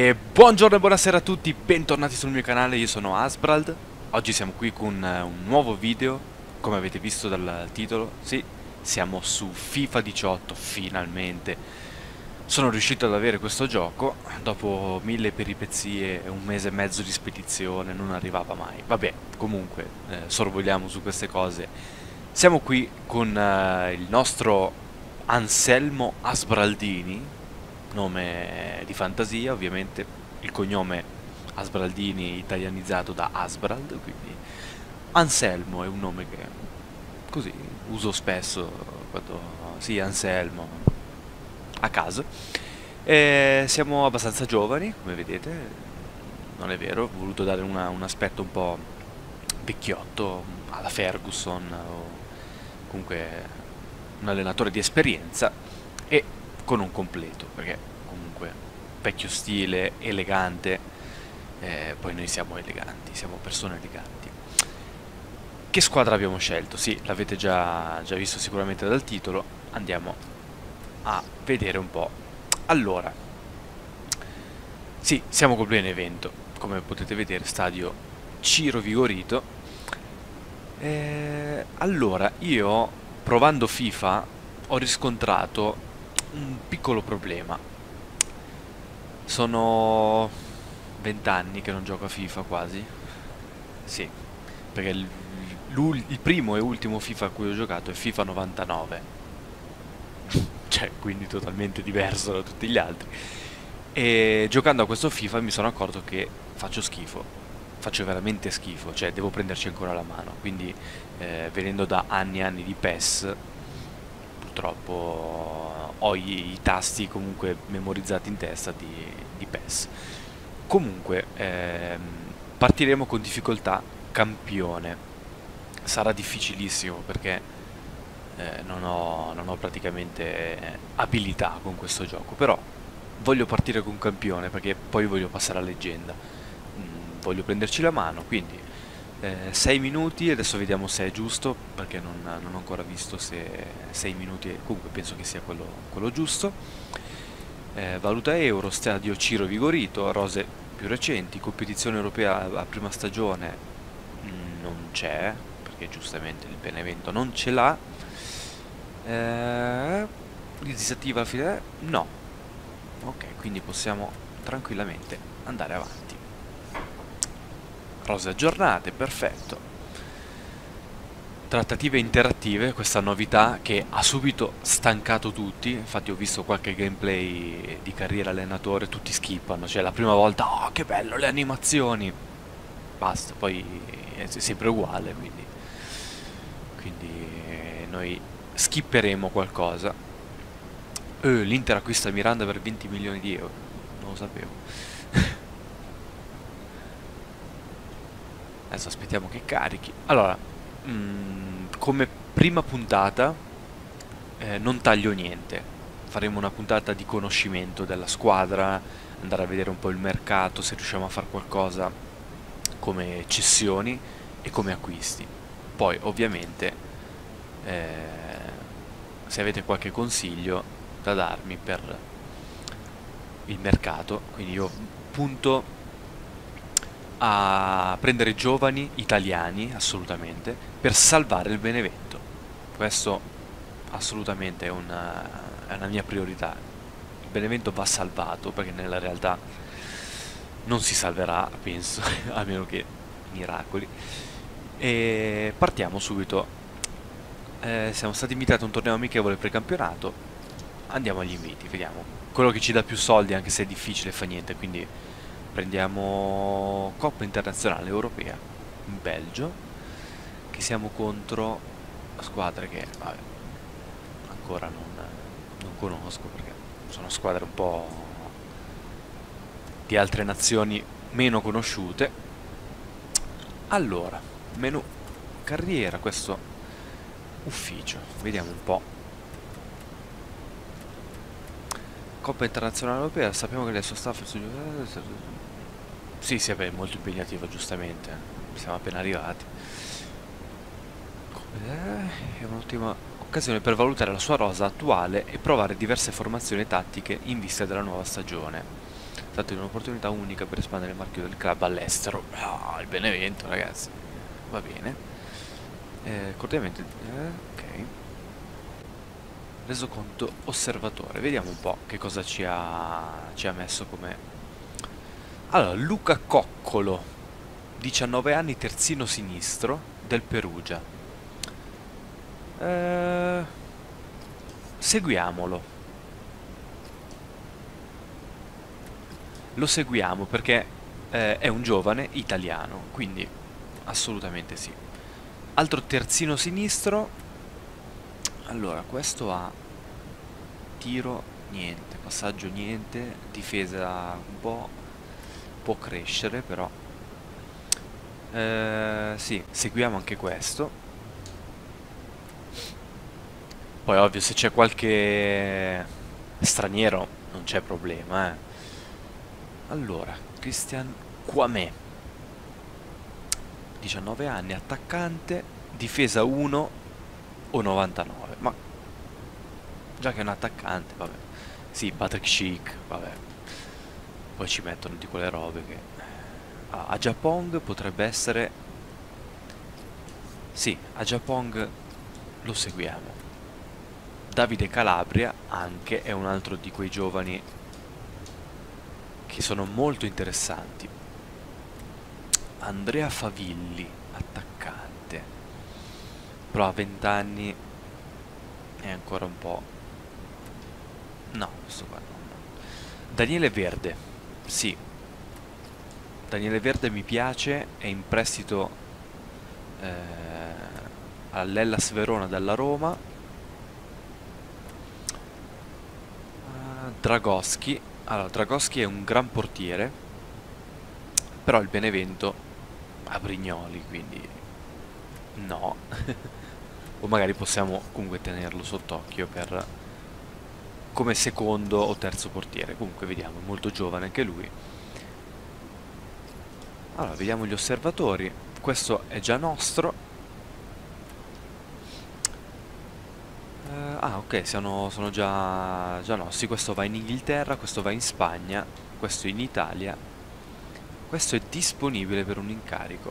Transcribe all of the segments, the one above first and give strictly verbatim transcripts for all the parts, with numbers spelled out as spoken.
E buongiorno e buonasera a tutti, bentornati sul mio canale, io sono Asbrald. Oggi siamo qui con eh, un nuovo video, come avete visto dal titolo. Sì, siamo su FIFA diciotto, finalmente. Sono riuscito ad avere questo gioco, dopo mille peripezie e un mese e mezzo di spedizione, non arrivava mai. Vabbè, comunque, eh, sorvoliamo su queste cose. Siamo qui con eh, il nostro Anselmo Asbraldini, nome di fantasia, ovviamente il cognome Asbraldini italianizzato da Asbrald, quindi Anselmo è un nome che così uso spesso quando sì, Anselmo a caso. E siamo abbastanza giovani, come vedete, non è vero, ho voluto dare una- un aspetto un po' vecchiotto alla Ferguson o comunque un allenatore di esperienza e con un completo, perché comunque vecchio stile, elegante, eh, poi noi siamo eleganti, siamo persone eleganti. Che squadra abbiamo scelto? Sì, l'avete già, già visto sicuramente dal titolo, andiamo a vedere un po'. Allora, sì, siamo col Benevento, come potete vedere, stadio Ciro Vigorito. Eh, allora, io provando FIFA ho riscontrato un piccolo problema. Sono vent'anni che non gioco a FIFA quasi. Sì, perché il, l'ul- il primo e ultimo FIFA a cui ho giocato è FIFA novantanove. Cioè, quindi totalmente diverso da tutti gli altri. E giocando a questo FIFA mi sono accorto che faccio schifo. Faccio veramente schifo, cioè devo prenderci ancora la mano. Quindi, eh, venendo da anni e anni di PES, purtroppo ho i, i tasti comunque memorizzati in testa di, di PES. Comunque, ehm, partiremo con difficoltà campione. Sarà difficilissimo perché eh, non ho, non ho praticamente eh, abilità con questo gioco, però voglio partire con campione perché poi voglio passare a leggenda. Mm, voglio prenderci la mano, quindi sei minuti, adesso vediamo se è giusto, perché non, non ho ancora visto se sei minuti, comunque penso che sia quello, quello giusto. Eh, valuta euro, stadio Ciro Vigorito, rose più recenti, competizione europea a prima stagione mm, non c'è, perché giustamente il Benevento non ce l'ha. Eh, disattiva la fine? No. Ok, quindi possiamo tranquillamente andare avanti. Rose aggiornate, perfetto. Trattative interattive, questa novità che ha subito stancato tutti. Infatti ho visto qualche gameplay di carriera allenatore, tutti skippano, cioè la prima volta, oh che bello le animazioni, basta, poi è sempre uguale, quindi, quindi noi skipperemo qualcosa. Eh, L'Inter acquista Miranda per venti milioni di euro, non lo sapevo. Adesso aspettiamo che carichi. Allora, mm, come prima puntata eh, non taglio niente. Faremo una puntata di conoscimento della squadra, andare a vedere un po' il mercato, se riusciamo a fare qualcosa come cessioni e come acquisti. Poi, ovviamente, eh, se avete qualche consiglio da darmi per il mercato, quindi io punto a prendere giovani italiani, assolutamente, per salvare il Benevento. Questo assolutamente è una, è una mia priorità. Il Benevento va salvato perché nella realtà non si salverà, penso, a meno che miracoli. E partiamo subito. Eh, siamo stati invitati a un torneo amichevole precampionato. Andiamo agli inviti, vediamo. Quello che ci dà più soldi, anche se è difficile, fa niente, quindi prendiamo Coppa Internazionale Europea in Belgio, che siamo contro squadre che vabbè, ancora non, non conosco, perché sono squadre un po' di altre nazioni meno conosciute. Allora, menu carriera, questo ufficio, vediamo un po'. Coppa Internazionale Europea, sappiamo che adesso sta sì, sì, beh, molto impegnativo, giustamente. Siamo appena arrivati. È un'ottima occasione per valutare la sua rosa attuale e provare diverse formazioni tattiche in vista della nuova stagione. tratta di un'opportunità unica per espandere il marchio del club all'estero. Ah, il Benevento, ragazzi. Va bene. Eh, cordialmente... Eh, ok. Resoconto osservatore. Vediamo un po' che cosa ci ha, ci ha messo come... Allora, Luca Coccolo, diciannove anni, terzino sinistro, del Perugia. Eh, seguiamolo. Lo seguiamo perché eh, è un giovane italiano, quindi assolutamente sì. Altro terzino sinistro. Allora, questo ha tiro niente, passaggio niente, difesa un po', può crescere però. Eh, sì, seguiamo anche questo. Poi ovvio se c'è qualche straniero non c'è problema, eh. Allora, Christian Quamè, diciannove anni, attaccante, difesa uno o novantanove, ma già che è un attaccante, vabbè. Sì, Patrick Schick, vabbè. Poi ci mettono di quelle robe che... Ah, Ajapong potrebbe essere... Sì, Ajapong lo seguiamo. Davide Calabria anche è un altro di quei giovani che sono molto interessanti. Andrea Favilli, attaccante. Però a venti anni è ancora un po'... No, questo qua no, no. Daniele Verde, sì. Daniele Verde mi piace, è in prestito eh, all'Hellas Verona dalla Roma. Uh, Dragoschi. Allora, Dragoschi è un gran portiere, però il Benevento ha Brignoli, quindi no. O magari possiamo comunque tenerlo sott'occhio per come secondo o terzo portiere. Comunque vediamo, è molto giovane anche lui. Allora, vediamo gli osservatori. Questo è già nostro. Eh, ah, ok, sono, sono già, già nostri. Questo va in Inghilterra, questo va in Spagna, questo in Italia. Questo è disponibile per un incarico.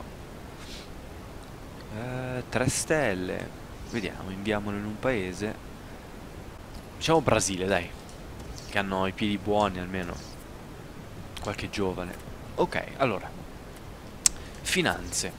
Eh, tre stelle. Vediamo, inviamolo in un paese. Diciamo Brasile, dai. Che hanno i piedi buoni almeno. Qualche giovane. Ok, allora. Finanze.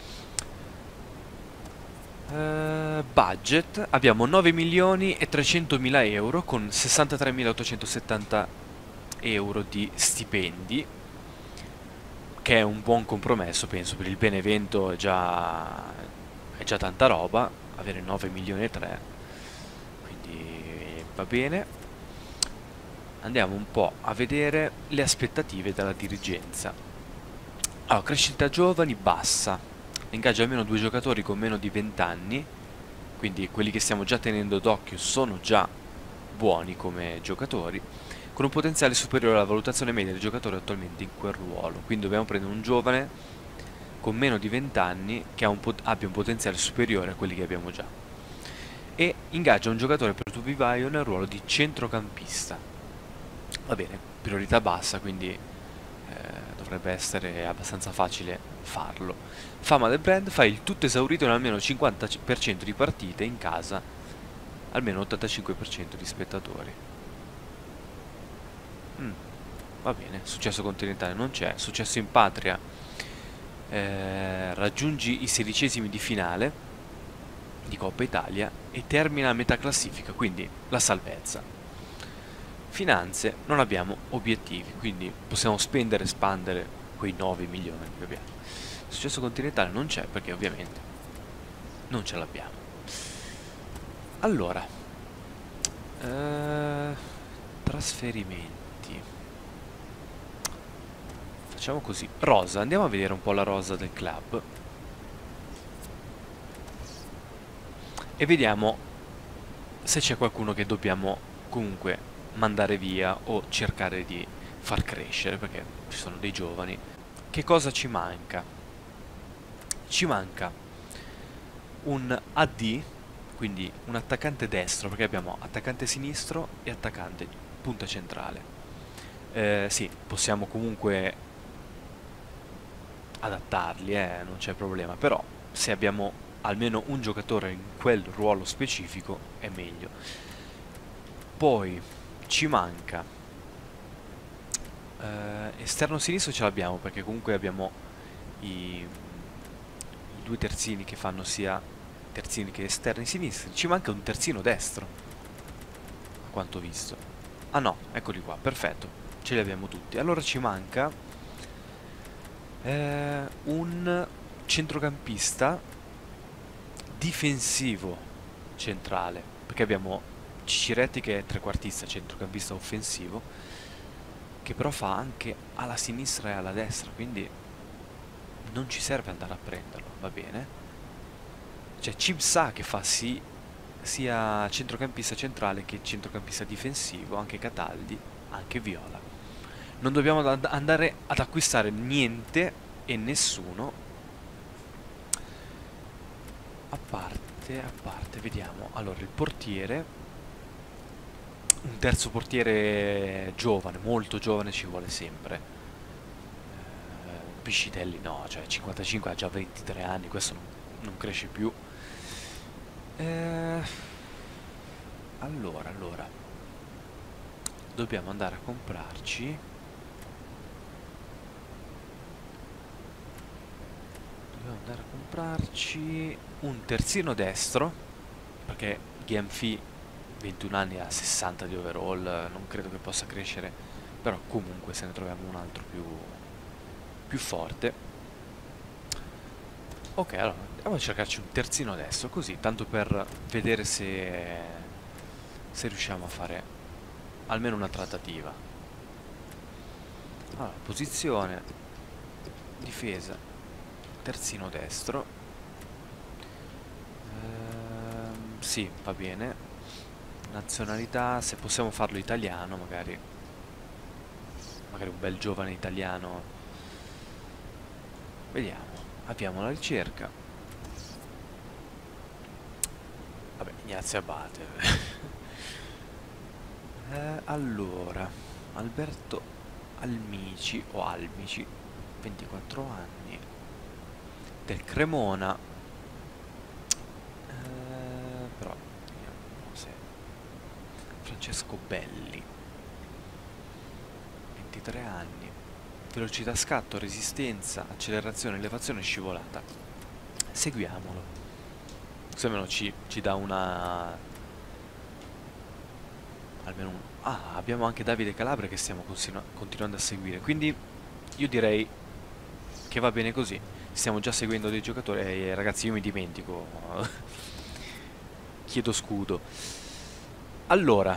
Uh, budget. Abbiamo nove milioni e trecentomila euro con sessantatremilaottocentosettanta euro di stipendi. Che è un buon compromesso, penso, per il Benevento è già, è già tanta roba. Avere nove milioni e tre. Quindi va bene. Andiamo un po' a vedere le aspettative della dirigenza. Allora, crescita giovani bassa, ingaggia almeno due giocatori con meno di venti anni, quindi quelli che stiamo già tenendo d'occhio sono già buoni come giocatori, con un potenziale superiore alla valutazione media dei giocatori attualmente in quel ruolo. Quindi dobbiamo prendere un giovane con meno di venti anni che ha un abbia un potenziale superiore a quelli che abbiamo già. E ingaggia un giocatore per tuo vivaio nel ruolo di centrocampista. Va bene, priorità bassa, quindi... dovrebbe essere abbastanza facile farlo. Fama del brand, fa il tutto esaurito in almeno cinquanta per cento di partite in casa, almeno ottantacinque per cento di spettatori. Mm, va bene, successo continentale non c'è, successo in patria, eh, raggiungi i sedicesimi di finale di Coppa Italia e termina a metà classifica, quindi la salvezza. Finanze, non abbiamo obiettivi, quindi possiamo spendere e spandere quei nove milioni che abbiamo. Successo continentale non c'è perché ovviamente non ce l'abbiamo. Allora, eh, trasferimenti. Facciamo così. Rosa, andiamo a vedere un po' la rosa del club. E vediamo se c'è qualcuno che dobbiamo comunque mandare via o cercare di far crescere, perché ci sono dei giovani. Che cosa ci manca? Ci manca un A D, quindi un attaccante destro, perché abbiamo attaccante sinistro e attaccante punta centrale. Eh, sì, possiamo comunque adattarli, eh, non c'è problema, però se abbiamo almeno un giocatore in quel ruolo specifico è meglio. Poi ci manca eh, esterno sinistro, ce l'abbiamo perché comunque abbiamo i, i due terzini che fanno sia terzini che esterni sinistri. Ci manca un terzino destro, a quanto visto. Ah no, eccoli qua, perfetto, ce li abbiamo tutti. Allora ci manca eh, un centrocampista difensivo centrale, perché abbiamo Ciciretti che è trequartista, centrocampista offensivo, che però fa anche alla sinistra e alla destra, quindi non ci serve andare a prenderlo, va bene? C'è Cibsa che fa sì, sia centrocampista centrale che centrocampista difensivo, anche Cataldi, anche Viola. Non dobbiamo and- andare ad acquistare niente e nessuno, a parte, a parte, vediamo. Allora, il portiere, un terzo portiere giovane, molto giovane ci vuole sempre. Eh, Piscitelli no, cioè cinquantacinque ha già ventitré anni, questo non, non cresce più. Eh, allora, allora, dobbiamo andare a comprarci. Dobbiamo andare a comprarci un terzino destro, perché Gianfi ventuno anni ha sessanta di overall, non credo che possa crescere, però comunque se ne troviamo un altro più, più forte. Ok, allora andiamo a cercarci un terzino destro, così, tanto per vedere se, se riusciamo a fare almeno una trattativa. Allora, posizione, difesa, terzino destro. Ehm, sì, va bene. Nazionalità, se possiamo farlo italiano, magari. Magari un bel giovane italiano. Vediamo. Avviamo la ricerca. Vabbè, Ignazio Abate. eh, allora, Alberto Almici o Almici, ventiquattro anni, del Cremona. Eh, però, vediamo se... Francesco Belli, ventitré anni, velocità scatto, resistenza, accelerazione, elevazione e scivolata. Seguiamolo. Se almeno ci, ci dà una... almeno un... Ah, abbiamo anche Davide Calabria che stiamo continu continuando a seguire. Quindi io direi che va bene così. Stiamo già seguendo dei giocatori. Eh, ragazzi, io mi dimentico. Chiedo scudo. Allora,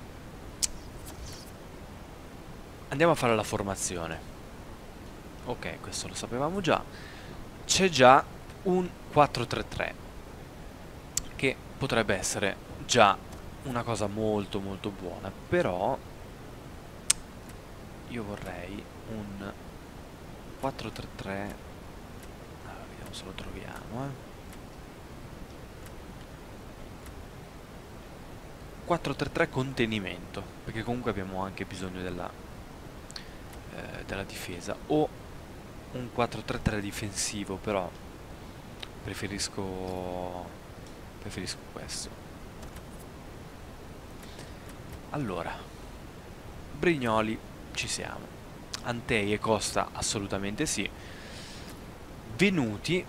andiamo a fare la formazione. Ok, questo lo sapevamo già. C'è già un quattro tre tre, che potrebbe essere già una cosa molto molto buona, però io vorrei un quattro tre tre. Allora, vediamo se lo troviamo, eh. quattro tre tre contenimento, perché comunque abbiamo anche bisogno della, eh, della difesa, o un quattro tre tre difensivo, però preferisco preferisco questo. Allora, Brignoli ci siamo, Antei e Costa assolutamente sì, Venuti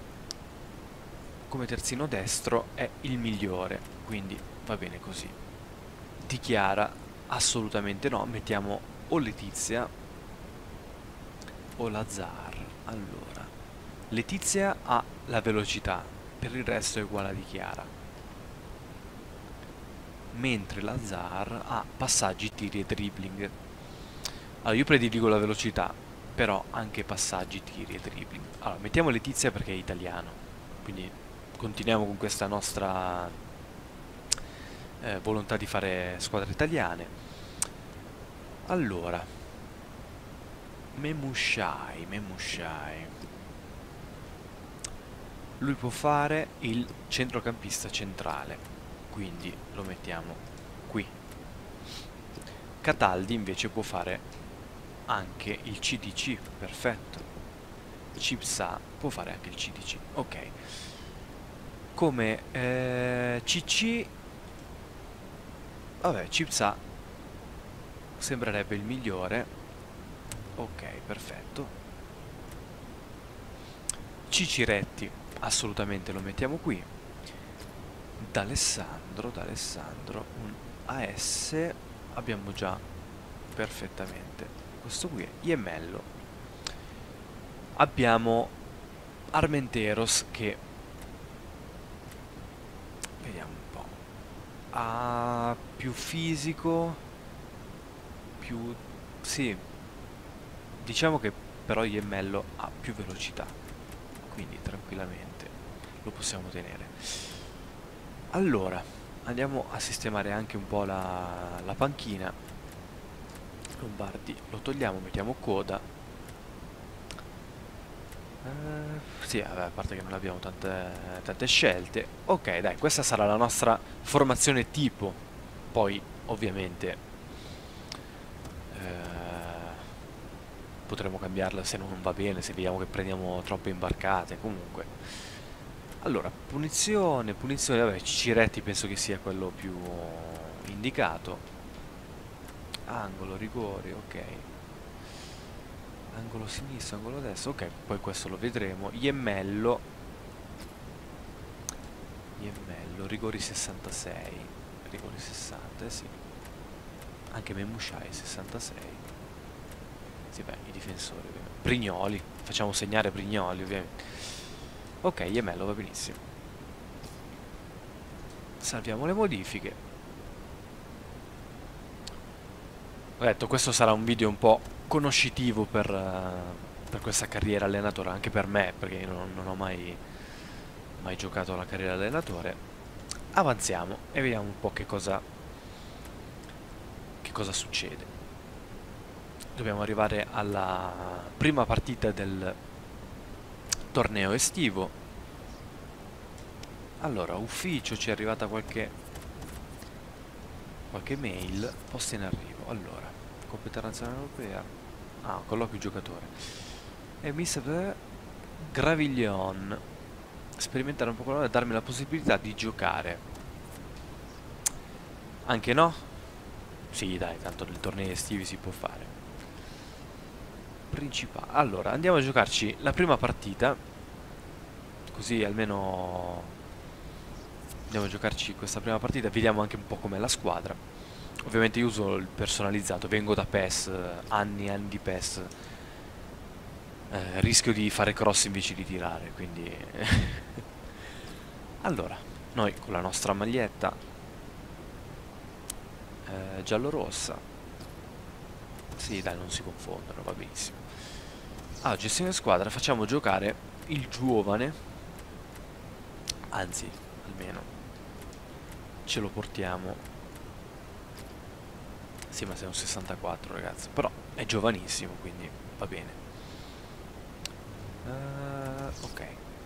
come terzino destro è il migliore, quindi va bene così. Di Chiara assolutamente no, mettiamo o Letizia o Lazar. Allora, Letizia ha la velocità, per il resto è uguale a Di Chiara, mentre Lazar ha passaggi, tiri e dribbling. Allora, io prediligo la velocità, però anche passaggi, tiri e dribbling. Allora, mettiamo Letizia perché è italiano, quindi continuiamo con questa nostra eh, volontà di fare squadre italiane. Allora, Memushai, Memushai. Lui può fare il centrocampista centrale, quindi lo mettiamo qui. Cataldi invece può fare anche il C D C, perfetto. Cipsa può fare anche il C D C, ok. Come eh, C C, vabbè, Cipsa sembrerebbe il migliore. Ok, perfetto. Ciciretti assolutamente lo mettiamo qui. D'Alessandro, D'Alessandro, un A S abbiamo già perfettamente. Questo qui è Iemello. Abbiamo Armenteros che vediamo un po'. Ha più fisico, più sì. Diciamo che però Iemello ha più velocità, quindi tranquillamente lo possiamo tenere. Allora, andiamo a sistemare anche un po' la, la panchina. Lombardi lo togliamo, mettiamo Coda. Uh, sì, vabbè, a parte che non abbiamo tante, tante scelte. Ok, dai, questa sarà la nostra formazione tipo. Poi, ovviamente, eh, potremo cambiarla se non va bene, se vediamo che prendiamo troppe imbarcate. Comunque, allora, punizione, punizione, vabbè, Ciciretti penso che sia quello più indicato. Angolo, rigori, ok. Angolo sinistro, angolo destro, ok, poi questo lo vedremo. Iemello, Iemello, rigori sessantasei, rigori sessanta, eh sì. Anche Memushai sessantasei. Sì, beh, i difensori ovviamente. Brignoli, facciamo segnare Brignoli ovviamente. Ok, Iemello va benissimo. Salviamo le modifiche. Ho detto, questo sarà un video un po' conoscitivo per, uh, per questa carriera allenatore, anche per me, perché io non, non ho mai, mai giocato alla carriera allenatore. Avanziamo e vediamo un po' che cosa, che cosa succede. Dobbiamo arrivare alla prima partita del torneo estivo. Allora, ufficio, ci è arrivata qualche, qualche mail, posta in arrivo. Allora, Coppa Internazionale Europea. Ah, colloquio giocatore. E mister Graviglion. Sperimentare un po' con e darmi la possibilità di giocare. Anche no? Sì, dai, tanto nei tornei estivi si può fare. Principale. Allora, andiamo a giocarci la prima partita. Così almeno andiamo a giocarci questa prima partita. Vediamo anche un po' com'è la squadra. Ovviamente io uso il personalizzato, vengo da PES, anni e anni di PES, eh, rischio di fare cross invece di tirare, quindi... Allora, noi con la nostra maglietta eh, giallo-rossa, sì dai, non si confondono, va benissimo. Allora, gestione squadra, facciamo giocare il giovane, anzi, almeno ce lo portiamo. Sì, ma sei un sessantaquattro, ragazzi. Però è giovanissimo, quindi va bene. Uh, ok.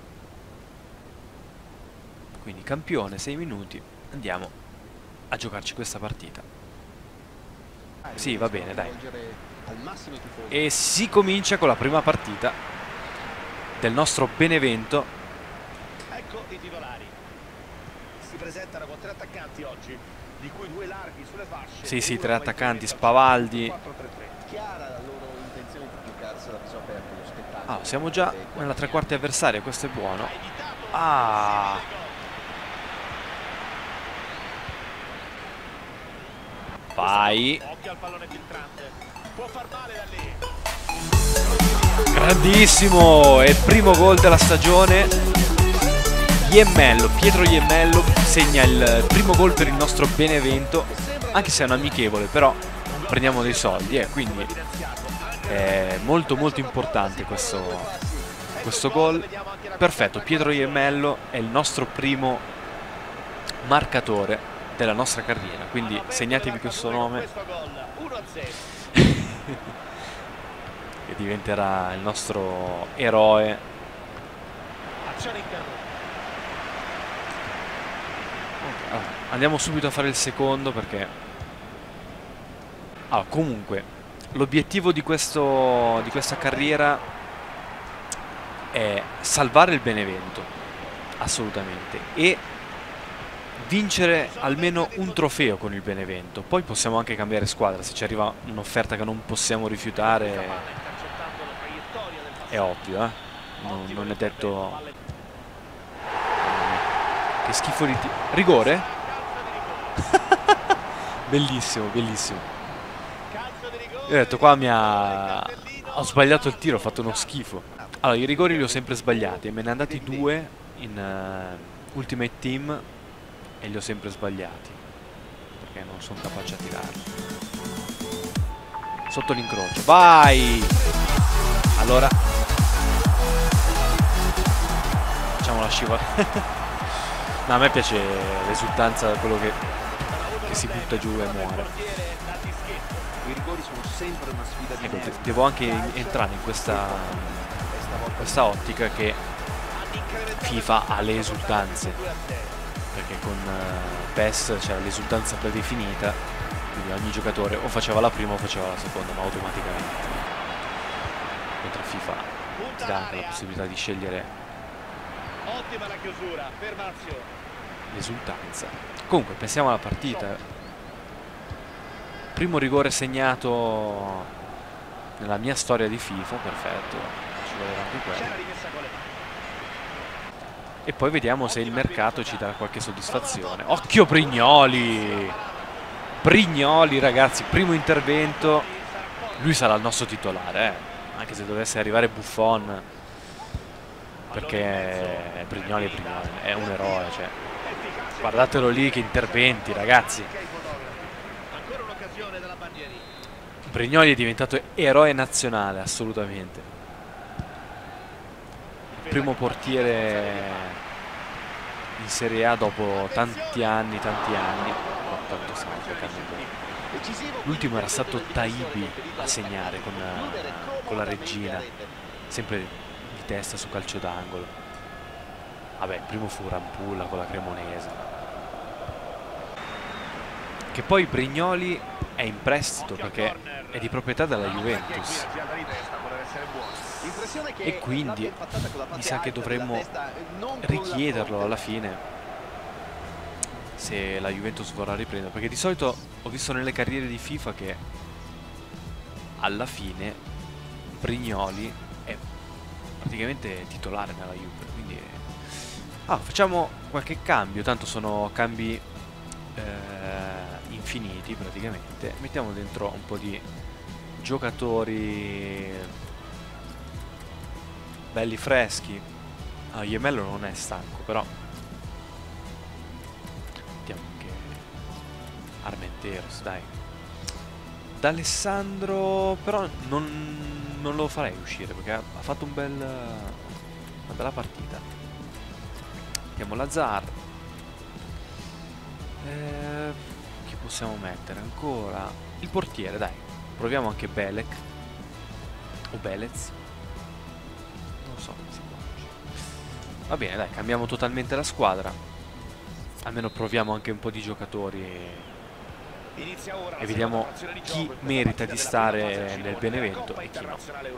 Quindi campione, sei minuti. Andiamo a giocarci questa partita. Sì, va bene, dai. E si comincia con la prima partita del nostro Benevento. Ecco i titolari. Si presentano con tre attaccanti oggi, di cui due larghi sulle fasce. Sì, sì, tre attaccanti, Spavaldi. Chiara la loro intenzione di giocarsela a viso aperto, lo spettacolo. Ah, siamo già nella tre quarti avversaria, questo è buono. Ah! Vai! Occhio al pallone filtrante. Può far male da lì. Grandissimo! È il primo gol della stagione. Iemello, Pietro Iemello segna il primo gol per il nostro Benevento, anche se è un amichevole, però prendiamo dei soldi, eh, quindi è molto molto importante questo, questo gol. Perfetto, Pietro Iemello è il nostro primo marcatore della nostra carriera, quindi segnatevi questo nome che diventerà il nostro eroe. Azione interrotta. Allora, andiamo subito a fare il secondo perché Ah, comunque, l'obiettivo di questo, di questa carriera è salvare il Benevento, assolutamente, e vincere almeno un trofeo con il Benevento. Poi possiamo anche cambiare squadra, se ci arriva un'offerta che non possiamo rifiutare, è ovvio, eh? Non, non è detto... Che schifo di... Rigore? Bellissimo, bellissimo. Io ho detto qua mi ha... Ho sbagliato il tiro, ho fatto uno schifo. Allora, i rigori li ho sempre sbagliati e me ne è andati due in uh, Ultimate Team e li ho sempre sbagliati perché non sono capace a tirarli. Sotto l'incrocio. Vai! Allora facciamo la scivola. No, a me piace l'esultanza, quello che, che si butta giù e muore. I rigori sono sempre una sfida di ecco, nervi. de devo anche entrare in questa, questa ottica che FIFA ha le esultanze, perché con uh, P E S c'era l'esultanza predefinita, quindi ogni giocatore o faceva la prima o faceva la seconda, ma automaticamente. Mentre FIFA ti dà anche la possibilità di scegliere Ottima la chiusura, ferma l'azione. l'esultanza. Comunque, pensiamo alla partita. Primo rigore segnato nella mia storia di FIFA, perfetto, ci voleva anche quello. E poi vediamo se il mercato ci dà qualche soddisfazione. Occhio Brignoli! Brignoli, ragazzi, primo intervento. Lui sarà il nostro titolare, eh? Anche se dovesse arrivare Buffon, perché Brignoli è Brignoli, è un eroe, cioè. Guardatelo lì che interventi, ragazzi. Brignoli è diventato eroe nazionale, assolutamente. Il primo portiere in Serie A dopo tanti anni, tanti anni. Tanto sangue, l'ultimo era stato Taibi a segnare con, con la Regina, sempre di testa su calcio d'angolo. Vabbè, il primo fu Rampulla con la Cremonese. Che poi Brignoli è in prestito perché è di proprietà della Juventus e quindi mi sa che dovremmo richiederlo alla fine se la Juventus vorrà riprendere, perché di solito ho visto nelle carriere di FIFA che alla fine Brignoli è praticamente titolare nella Juve, quindi ah, facciamo qualche cambio, tanto sono cambi eh, infiniti praticamente. Mettiamo dentro un po' di giocatori belli freschi. Ah, Iemello non è stanco, però mettiamo anche Armenteros, dai. D'Alessandro però non, non lo farei uscire perché ha, ha fatto un bel, una bella partita. Mettiamo Lazar. Eh, chi possiamo mettere ancora? Il portiere, dai. Proviamo anche Belek o Belez. Non so come si pronuncia. Va bene, dai, cambiamo totalmente la squadra. Almeno proviamo anche un po' di giocatori e vediamo chi merita di stare nel Benevento e chi no.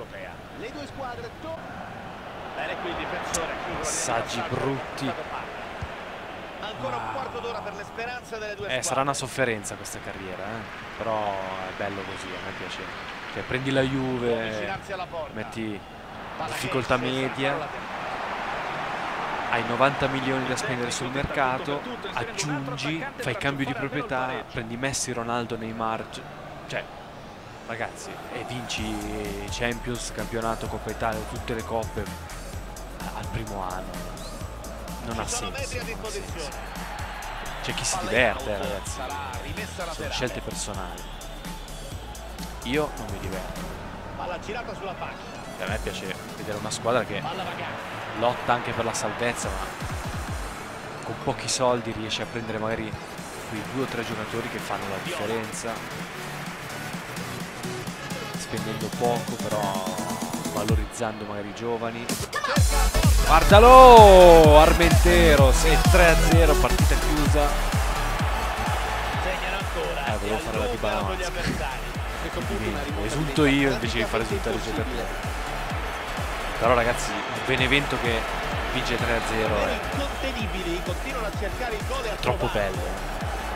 Passaggi brutti. Ancora un quarto d'ora per le speranze delle due Eh, sarà una sofferenza questa carriera, eh? Però è bello così, a me piace. Cioè, prendi la Juve, metti difficoltà media, hai novanta milioni da spendere sul mercato, aggiungi, fai cambio di proprietà, prendi Messi, Ronaldo, Neymar, cioè, ragazzi, e vinci Champions, campionato, Coppa Italia, tutte le coppe al primo anno. Non ha senso, non ha senso. C'è chi si diverte, ragazzi. Sono scelte personali. Io non mi diverto. A me piace vedere una squadra che lotta anche per la salvezza, ma con pochi soldi riesce a prendere magari quei due o tre giocatori che fanno la differenza, spendendo poco però valorizzando magari i giovani. Guardalo! Armenteros e tre a zero, partita chiusa. Eh, volevo fare la Dybala. questo punto una rimonta esulto io diventa invece di far esultare i praticamente giocatori. Però ragazzi, un Benevento che vince tre a zero impossibile. è Incontenibili, continuano a cercare il gol e a troppo trovarlo. bello.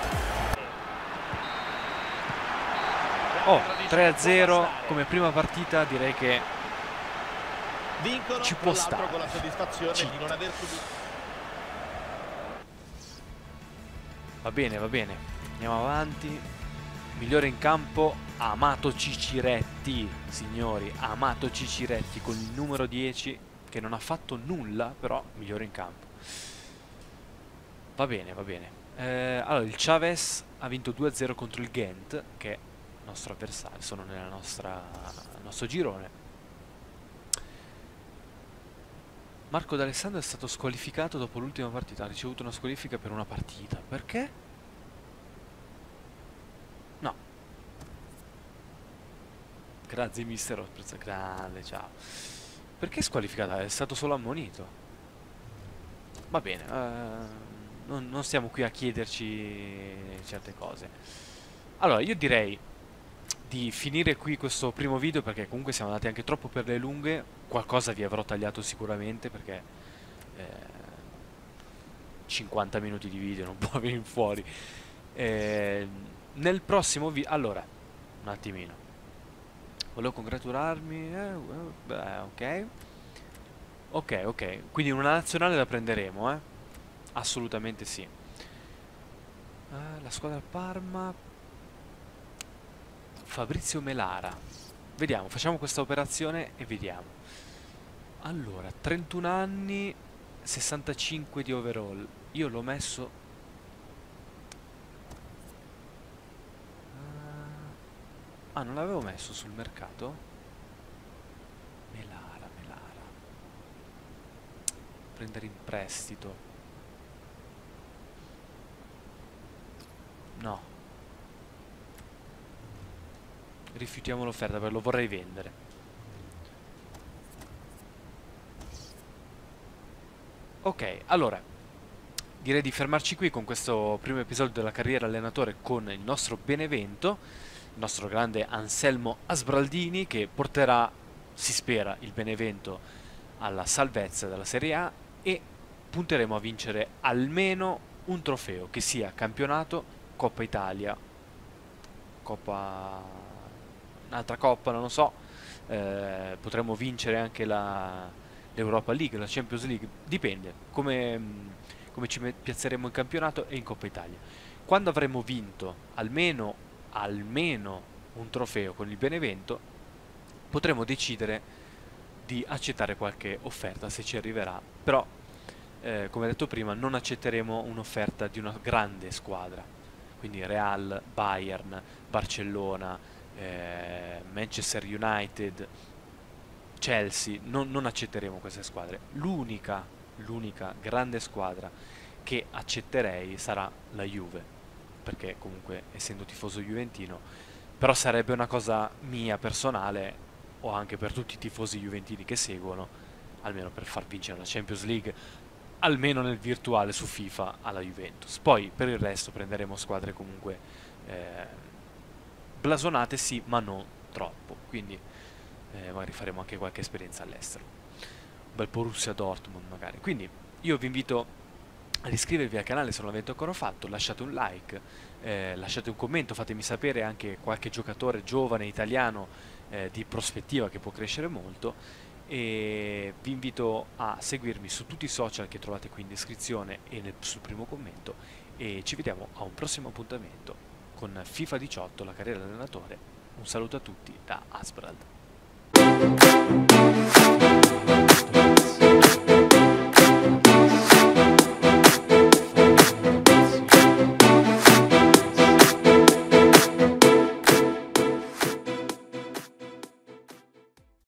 Oh, tre a zero come prima partita, direi che Vincono ci può tra l'altro stare. con la soddisfazione Ci- di non aver subito. Va bene, va bene. Andiamo avanti. Migliore in campo Amato Ciciretti, signori, Amato Ciciretti con il numero dieci che non ha fatto nulla, però migliore in campo. Va bene, va bene. Eh, allora, il Chavez ha vinto due a zero contro il Ghent, che è il nostro avversario, sono nella nostra, nel nostro girone. Marco D'Alessandro è stato squalificato dopo l'ultima partita, ha ricevuto una squalifica per una partita. Perché? No. Grazie mister Osprez, grande, ciao. Perché squalificato? È stato solo ammonito. Va bene, eh, non, non stiamo qui a chiederci certe cose. Allora, io direi di finire qui questo primo video perché comunque siamo andati anche troppo per le lunghe. Qualcosa vi avrò tagliato sicuramente perché eh, cinquanta minuti di video non può venire fuori. Eh, nel prossimo video... Allora, un attimino. Volevo congratularmi... Eh, eh, beh, ok. Ok, ok. Quindi una nazionale la prenderemo, eh? Assolutamente sì. Eh, la squadra Parma... Fabrizio Melara. Vediamo, facciamo questa operazione e vediamo. Allora, trentuno anni, sessantacinque di overall. Io l'ho messo... Ah, non l'avevo messo sul mercato? Melara, Melara. Prendere in prestito. No. Rifiutiamo l'offerta perché lo vorrei vendere. Ok, allora direi di fermarci qui con questo primo episodio della carriera allenatore con il nostro Benevento, il nostro grande Anselmo Asbraldini che porterà, si spera, il Benevento alla salvezza della Serie A e punteremo a vincere almeno un trofeo, che sia campionato, Coppa Italia, Coppa... un'altra Coppa, non lo so, eh, potremmo vincere anche la... l'Europa League, la Champions League, dipende come, come ci piazzeremo in campionato e in Coppa Italia. Quando avremo vinto almeno, almeno un trofeo con il Benevento, potremo decidere di accettare qualche offerta se ci arriverà, però eh, come detto prima non accetteremo un'offerta di una grande squadra, quindi Real, Bayern, Barcellona, eh, Manchester United, Chelsea, non, non accetteremo queste squadre. L'unica, l'unica grande squadra che accetterei sarà la Juve, perché comunque essendo tifoso juventino, però sarebbe una cosa mia personale o anche per tutti i tifosi juventini che seguono, almeno per far vincere la Champions League, almeno nel virtuale su FIFA alla Juventus. Poi per il resto prenderemo squadre comunque eh, blasonate sì, ma non troppo, quindi Eh, magari faremo anche qualche esperienza all'estero, un bel Borussia Dortmund magari. Quindi io vi invito ad iscrivervi al canale se non l'avete ancora fatto, lasciate un like, eh, lasciate un commento, fatemi sapere anche qualche giocatore giovane italiano eh, di prospettiva che può crescere molto, e vi invito a seguirmi su tutti i social che trovate qui in descrizione e nel, sul primo commento, e ci vediamo a un prossimo appuntamento con FIFA diciotto, la carriera dell'allenatore. Un saluto a tutti da Asbrald. Thank you.